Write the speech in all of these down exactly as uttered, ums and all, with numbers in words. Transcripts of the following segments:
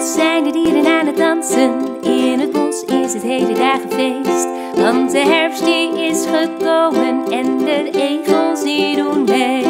bos zijn de dieren aan het dansen. In het bos is het hele dagen feest. Want de herfst die is gekomen en de egels die doen mee.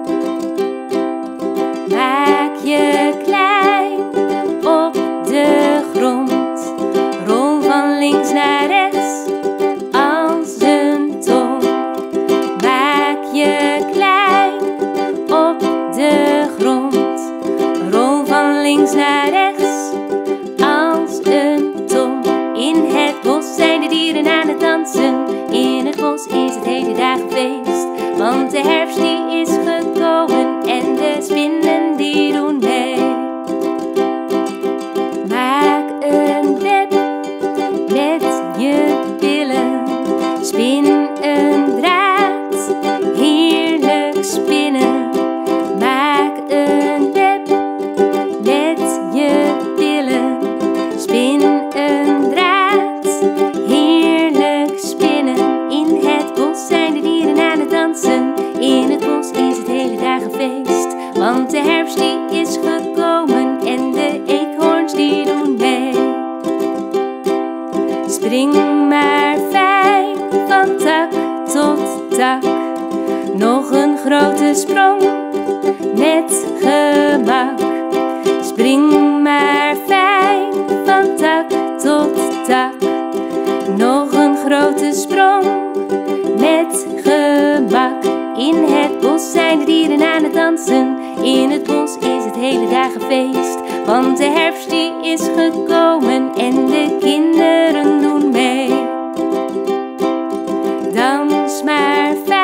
Maak je klein op de grond. Rol van links naar rechts als een tong. Maak je klein op de grond. Rol van links naar rechts als een tong. In het bos zijn de dieren aan het dansen. In het bos is het hele dagen feest. Want de herfst die is gekomen en de spinnen die doen mee. Maak een web met je billen. Spin een draad, heerlijk spinnen. Maak een web met je billen. Spin een draad, heerlijk spinnen. In het bos zijn de dieren aan het dansen. In het bos is het hele dagen feest. Want de herfst die is gekomen en de eekhoorns die doen mee. Spring maar fijn van tak tot tak. Nog een grote sprong met gemak. Spring maar fijn van tak tot tak. Nog een grote sprong met gemak. In het bos zijn de dieren aan het dansen. In het bos is het hele dagen feest. Want de herfst die is gekomen en de kinderen doen mee. Dans maar fijn